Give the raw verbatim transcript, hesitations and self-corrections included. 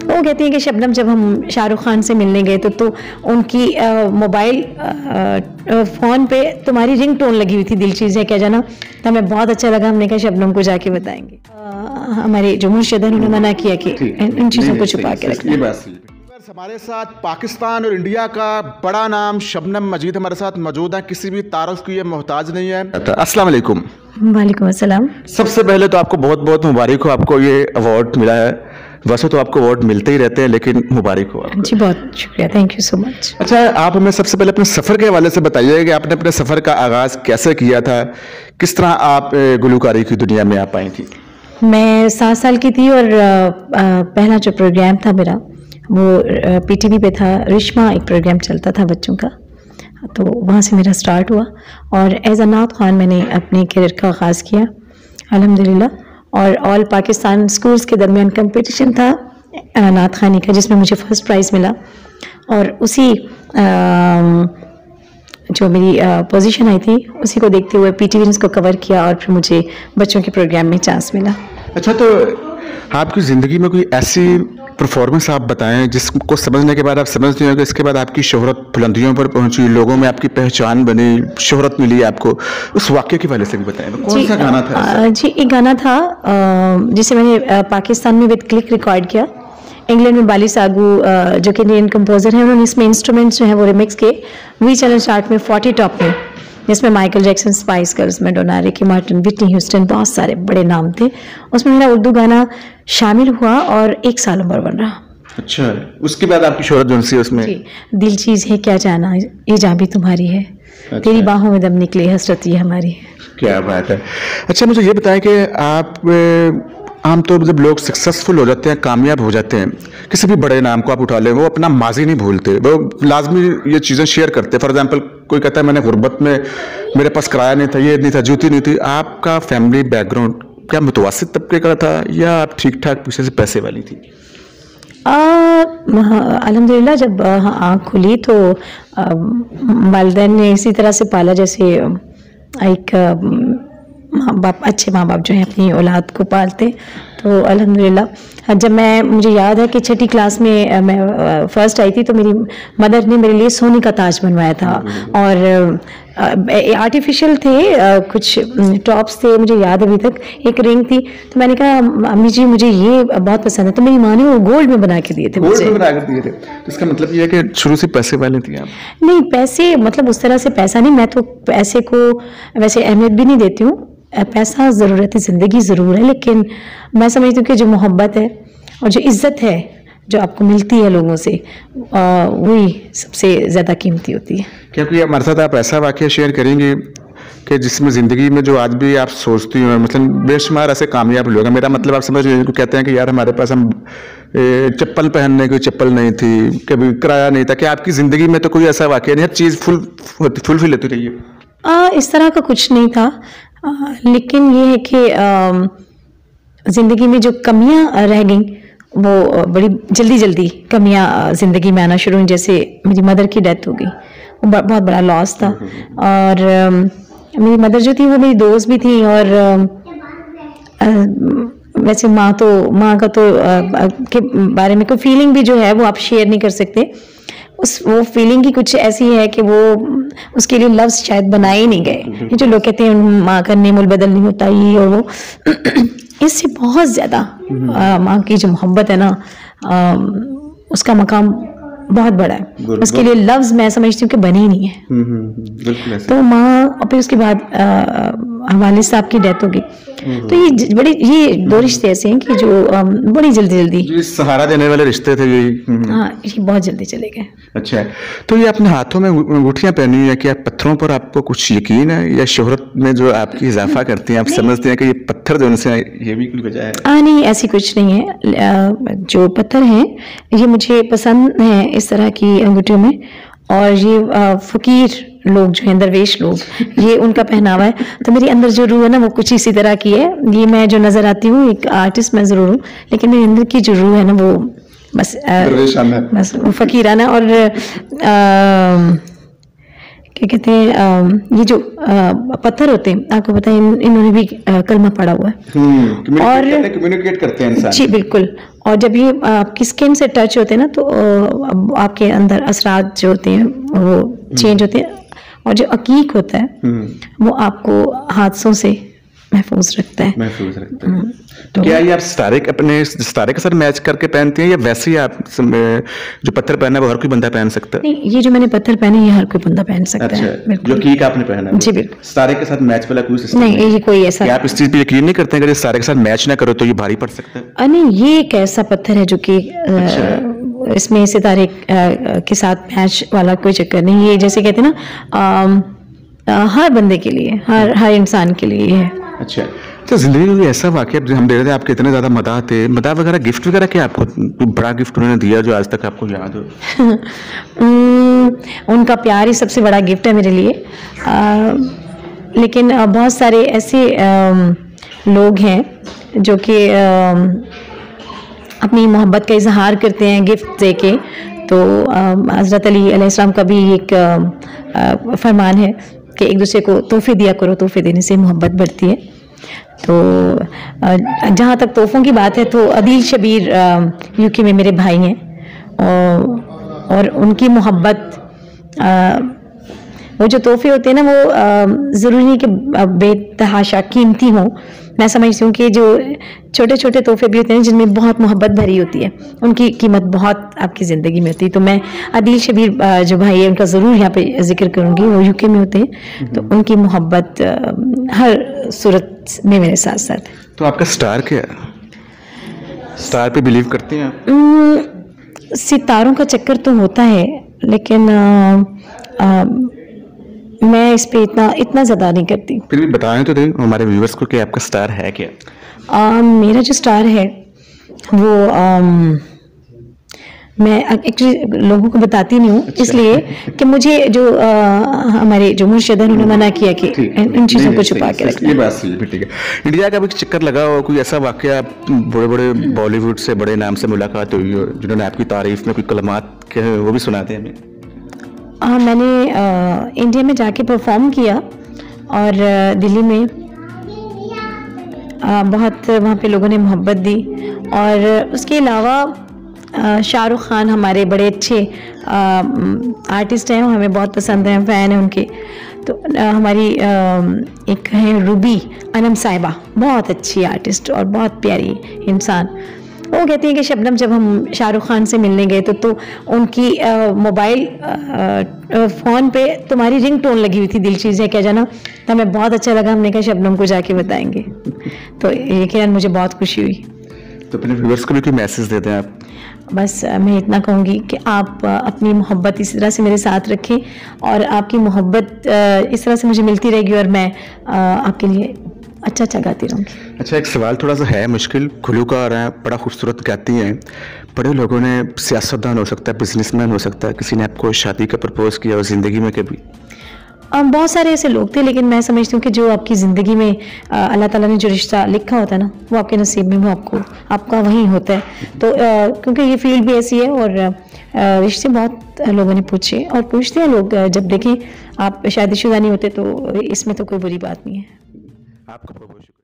वो कहती हैं कि शबनम जब हम शाहरुख खान से मिलने गए तो तो उनकी मोबाइल फ़ोन पे तुम्हारी रिंग टोन लगी हुई थी दिल चीज़ है क्या जाना, तो हमें बहुत अच्छा लगा। हमने कहा शबनम को जाके बताएंगे। आ, हमारे जो मुर्शिद उन्होंने मना किया कि इन चीज़ों को छुपा के रखना। हमारे साथ पाकिस्तान और इंडिया का बड़ा नाम शबनम मजीद हमारे साथ मौजूद है, किसी भी तारुफ की ये मोहताज नहीं है। अस्सलाम वालेकुम। वालेकुम अस्सलाम। सबसे पहले तो आपको बहुत बहुत मुबारक हो, आपको ये अवार्ड मिला है। वैसे तो आपको अवार्ड मिलते ही रहते हैं लेकिन मुबारक हो आपको। जी बहुत शुक्रिया, थैंक यू सो मच। अच्छा, आप हमें सबसे पहले अपने सफ़र के हवाले से बताइए कि आपने अपने सफ़र का आगाज़ कैसे किया था, किस तरह आप गुलकारी की दुनिया में आ पाई थी? मैं सात साल की थी और पहला जो प्रोग्राम था मेरा वो पीटीवी पे था, रिश्मा एक प्रोग्राम चलता था बच्चों का, तो वहाँ से मेरा स्टार्ट हुआ और एज अ नात खान मैंने अपने करियर का आगाज़ किया अल्हम्दुलिल्लाह। और ऑल पाकिस्तान स्कूल्स के दरमियान कंपटीशन था नात खानी का जिसमें मुझे फर्स्ट प्राइज़ मिला और उसी जो मेरी पोजीशन आई थी उसी को देखते हुए पीटीवी ने इसको कवर किया और फिर मुझे बच्चों के प्रोग्राम में चांस मिला। अच्छा, तो आपकी ज़िंदगी में कोई ऐसी परफॉर्मेंस आप बताएं जिसको समझने के बाद आप समझते हो कि इसके बाद आपकी शोहरत बुलंदियों पर पहुंची, लोगों में आपकी पहचान बनी, शोहरत मिली आपको, उस वाक़े के वाले से भी बताएं। कौन सा गाना था? आ, जी एक गाना था जिसे मैंने पाकिस्तान में विद क्लिक रिकॉर्ड किया। इंग्लैंड में बाली सागू जो कि इंडियन कंपोजर हैं, उन्होंने इसमें इंस्ट्रूमेंट्स जो हैं वो रिमिक्स के वी चैनल चार्ट में फोर्टी टॉप में, जिसमें Michael Jackson, Spice Girls, Madonna, Ricky Martin, Whitney Houston, बहुत सारे बड़े नाम थे। उसमें मेरा उर्दू गाना शामिल हुआ और एक साल नंबर वन रहा। अच्छा, उसके बाद आपकी शोहरत जो सी उसमें जी, दिल चीज़ है क्या जाना, ये जान भी तुम्हारी है, अच्छा। तेरी बाहों में दम निकले हसरत ये हमारी। क्या बात है। अच्छा, मुझे ये बताएं कि आप आमतौर पर जब लोग सक्सेसफुल हो जाते हैं, कामयाब हो जाते हैं, किसी भी बड़े नाम को आप उठा लें, वो अपना माजी नहीं भूलते, वो लाजमी ये चीज़ें शेयर करते। फॉर एग्जांपल कोई कहता है मैंने गुर्बत में मेरे पास किराया नहीं था, ये नहीं था, जूती नहीं थी। आपका फैमिली बैकग्राउंड क्या मुतवस्सित तबके का था या आप ठीक ठाक पीछे से पैसे वाली थी? अल्हम्दुलिल्लाह जब आँख खुली तो वालिदैन ने इसी तरह से पाला जैसे एक माँ बाप, अच्छे माँ बाप जो हैं अपनी औलाद को पालते। तो अल्हम्दुलिल्लाह जब मैं, मुझे याद है कि छठी क्लास में मैं फर्स्ट आई थी तो मेरी मदर ने मेरे लिए सोने का ताज बनवाया था और आर्टिफिशियल थे, कुछ टॉप्स थे, मुझे याद अभी तक, एक रिंग थी। तो मैंने कहा अम्मी जी मुझे ये बहुत पसंद है, तो मेरी माँ ने वो गोल्ड में बना के दिए थे। गोल्ड में बना के दिए थे, तो इसका मतलब ये है कि शुरू से पैसे वाले थी आप? नहीं, पैसे मतलब उस तरह से पैसा नहीं, मैं तो पैसे को वैसे अहमियत भी नहीं देती हूँ। पैसा ज़रूरत है, ज़िंदगी ज़रूर है, लेकिन मैं समझती हूँ कि जो मोहब्बत है और जो इज़्ज़त है जो आपको मिलती है लोगों से, वही सबसे ज़्यादा कीमती होती है। क्या कोई हमारे साथ आप ऐसा वाक़या शेयर करेंगे कि जिसमें ज़िंदगी में जो आज भी आप सोचती हो, मतलब बेशुमार ऐसे कामयाब लोग हैं, मेरा मतलब आप समझ रहे हैं, कहते हैं कि यार हमारे पास हम चप्पल पहनने की चप्पल नहीं थी, कभी किराया नहीं था, क्या आपकी ज़िंदगी में तो कोई ऐसा वाक़या नहीं, हर चीज़ फुल फुलफिल होती रही है? इस तरह का कुछ नहीं था, आ, लेकिन ये है कि ज़िंदगी में जो कमियां रह गई वो बड़ी जल्दी जल्दी कमियां ज़िंदगी में आना शुरू हुई। जैसे मेरी मदर की डेथ हो गई, वो बहुत बड़ा लॉस था। और आ, मेरी मदर जो थी वो मेरी दोस्त भी थी और आ, वैसे माँ तो माँ का तो आ, के बारे में कोई फीलिंग भी जो है वो आप शेयर नहीं कर सकते। उस वो फीलिंग की कुछ ऐसी है कि वो उसके लिए लफ्ज़ शायद बनाए ही नहीं गए। ये जो लोग कहते हैं माँ का नेमुल बदल नहीं होता, ये और वो, इससे बहुत ज़्यादा माँ की जो मोहब्बत है ना, आ, उसका मकाम बहुत बड़ा है, उसके लिए लफ्ज़ मैं समझती हूँ कि बने ही नहीं है। तो माँ, और फिर उसके बाद वालिद साहब की डेथ हो गई। तो ये बड़ी, ये दो रिश्ते ऐसे हैं कि जो बड़ी जल्दी जल्दी सहारा देने वाले रिश्ते थे, यही हाँ, ये बहुत जल्दी चले गए। अच्छा, तो ये अपने हाथों में अंगूठियां पहनी हुई है, क्या पत्थरों पर आपको कुछ यकीन है या शोहरत में जो आपकी इजाफा करती हैं आप समझते हैं कि ये पत्थर जो उनसे ये भी कोई वजह है? हाँ नहीं, ऐसी कुछ नहीं है। जो पत्थर हैं ये मुझे पसंद है इस तरह की अंगूठियों में, और ये फ़कीर लोग जो हैं, दरवेश लोग, ये उनका पहनावा है। तो मेरी अंदर जो रूह है ना वो कुछ इसी तरह की है। ये मैं जो नज़र आती हूँ एक आर्टिस्ट मैं ज़रूर हूँ, लेकिन मेरे अंदर की जो रूह है ना वो बस आ, बस फ़कीराना। और आ, क्या कहते हैं, अ, ये जो अ, पत्थर होते हैं, आपको पता है इन, इन्होंने भी अ, कलमा पढ़ा हुआ है। और कम्युनिकेट करते हैं इंसान। जी बिल्कुल। और जब ये आपकी स्किन से टच होते हैं ना, तो अ, आपके अंदर असरात जो होते हैं वो चेंज होते हैं। और जो अकीक होता है वो आपको हादसों से महफूज रखता है। महफूज रखता है। तो क्या ये आप सितारे अपने सितारे के साथ मैच करके पहनती हैं, या वैसे ही आप जो पत्थर पहना है वो हर कोई बंदा पहन सकता है? नहीं, ये जो मैंने पत्थर पहने ये हर कोई बंदा पहन सकता अच्छा, है। जो कीक आपने पहना है जी बिल्कुल। सितारे के साथ मैच वाला कोई सिस्टम नहीं, ये कोई ऐसा आप इस चीज पे यकीन नहीं करते हैं अगर सितारे के साथ मैच ना करो तो ये भारी पड़ सकता है? नहीं, ये एक ऐसा पत्थर है जो कि इसमें सितारे के साथ मैच वाला कोई चक्कर नहीं। ये जैसे कहते हैं ना, हर बंदे के लिए, हर हर इंसान के लिए है। अच्छा, तो जिंदगी में ऐसा वाकया हम देख रहे थे, आपके इतने ज्यादा मदाह थे, मदाह वगैरह गिफ्ट वगैरह क्या आपको बड़ा गिफ्ट उन्होंने दिया जो आज तक आपको याद हो? उनका प्यार ही सबसे बड़ा गिफ्ट है मेरे लिए। आ, लेकिन बहुत सारे ऐसे आ, लोग हैं जो कि अपनी मोहब्बत का इजहार करते हैं गिफ्ट दे के। तो हज़रत अली अलैहिस्सलाम का भी एक आ, फरमान है कि एक दूसरे को तोहफे दिया करो, तोहफे देने से मोहब्बत बढ़ती है। तो जहाँ तक तोहफ़ों की बात है तो अदील शबीर यूके में मेरे भाई हैं, और, और उनकी मोहब्बत, वो जो तोहफे होते हैं ना वो ज़रूरी नहीं कि बेतहाशा कीमती हों। मैं समझती हूँ कि जो छोटे छोटे तोहफे भी होते हैं जिनमें बहुत मोहब्बत भरी होती है, उनकी कीमत बहुत आपकी ज़िंदगी में होती है। तो मैं अदील शबीर जो भाई है उनका ज़रूर यहाँ पे जिक्र करूँगी। वो यूके में होते हैं, तो उनकी मोहब्बत हर सूरत में मेरे साथ साथ है। तो आपका स्टार क्या है? स्टार पे बिलीव करते हैं आप? सितारों का चक्कर तो होता है, लेकिन आ, आ, मैं इस पे इतना इतना ज़्यादा नहीं करती। फिर भी बताएं तो दें हमारे व्यूअर्स को कि आपका स्टार है क्या? आ, मेरा जो स्टार है वो आ, मैं एक्चुअली लोगों को बताती नहीं हूँ। अच्छा। इसलिए कि मुझे जो आ, हमारे जो मुर्शिद हैं उन्होंने मना किया कि इन चीज़ों को छुपा के रखना। ये बात सही है, ठीक है। इंडिया का भी चक्कर लगा हो, कोई ऐसा वाकया बड़े बड़े बॉलीवुड से बड़े नाम से मुलाकात हुई हो जिन्होंने आपकी तारीफ में कोई कलमात के वो भी सुनाते हैं हमें? हाँ, मैंने आ, इंडिया में जाके परफॉर्म किया, और आ, दिल्ली में आ, बहुत वहाँ पे लोगों ने मोहब्बत दी। और उसके अलावा शाहरुख खान हमारे बड़े अच्छे आर्टिस्ट हैं, हमें बहुत पसंद हैं, फ़ैन हैं उनके। तो आ, हमारी आ, एक है रूबी अनम साहिबा, बहुत अच्छी आर्टिस्ट और बहुत प्यारी इंसान। वो कहती हैं कि शबनम जब हम शाहरुख खान से मिलने गए तो तो उनकी मोबाइल फ़ोन पे तुम्हारी रिंग टोन लगी हुई थी, दिल चीज़ है क्या जाना। तो हमें बहुत अच्छा लगा, हमने कहा शबनम को जाके बताएंगे। तो यकीनन मुझे बहुत खुशी हुई। तो अपने व्यूअर्स को भी कोई मैसेज देते हैं आप? बस मैं इतना कहूँगी कि आप अपनी मोहब्बत इसी तरह से मेरे साथ रखें, और आपकी मोहब्बत इस तरह से मुझे मिलती रहेगी, और मैं आपके लिए अच्छा अच्छा गाती रहूँगी। अच्छा, एक सवाल थोड़ा सा है मुश्किल, गुलूकार हैं, बड़ा खूबसूरत गाती हैं, बड़े लोगों ने, सियासतदान हो सकता है, बिजनेसमैन हो सकता है, किसी ने आपको शादी का प्रपोज किया और ज़िंदगी में कभी? बहुत सारे ऐसे लोग थे, लेकिन मैं समझती हूँ कि जो आपकी ज़िंदगी में अल्लाह ताला ने जो रिश्ता लिखा होता है ना, वो आपके नसीब में, वो आपको आपका वहीं होता है। तो आ, क्योंकि ये फील्ड भी ऐसी है, और आ, रिश्ते बहुत लोगों ने पूछे और पूछते हैं लोग, जब देखें आप शादीशुदा नहीं होते तो इसमें तो कोई बुरी बात नहीं है। आपका बहुत बहुत शुक्रिया।